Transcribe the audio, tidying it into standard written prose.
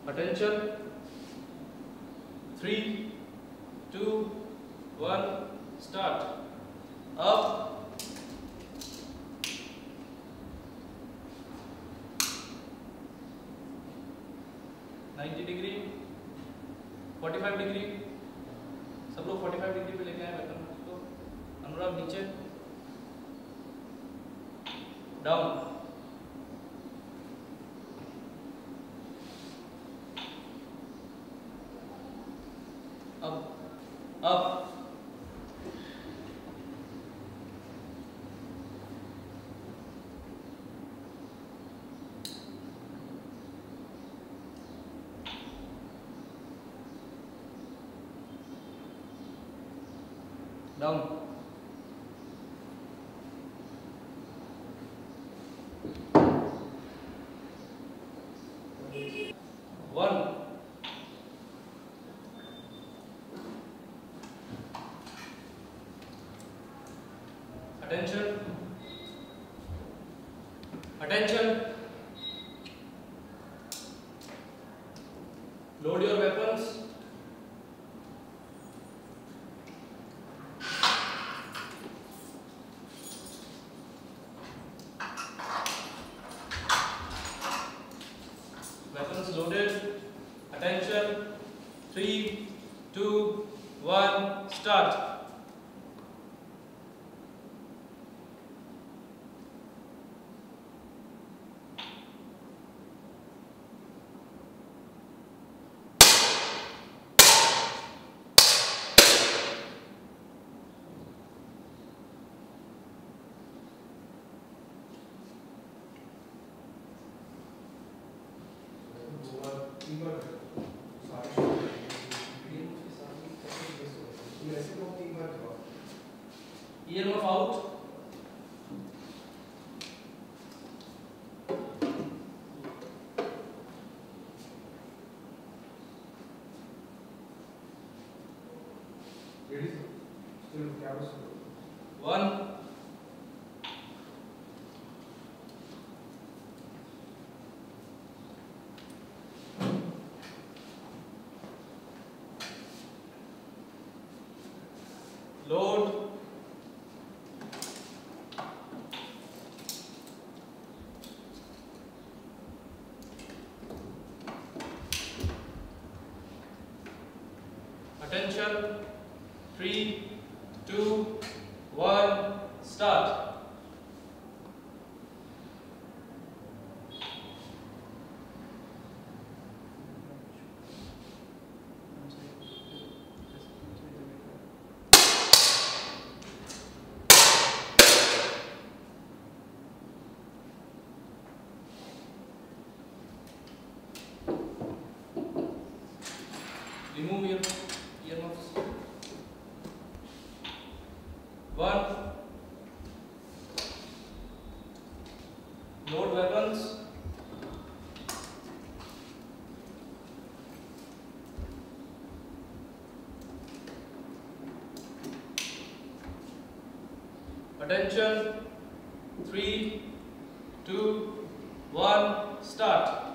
Attention. 3, 2, 1, start. Up. (90°), 45°। सब लोग 45° पे लेके आए वेपन को। अनुराग नीचे, down, up, up, down, one, attention, attention, load your weapons, weapons loaded, attention, 3, 2, 1, start. Earmuff out. One. Load. Attention. 3, 2, 1, start. Remove your earmuffs. 1. Load weapons. Attention. 3, 2, 1, start.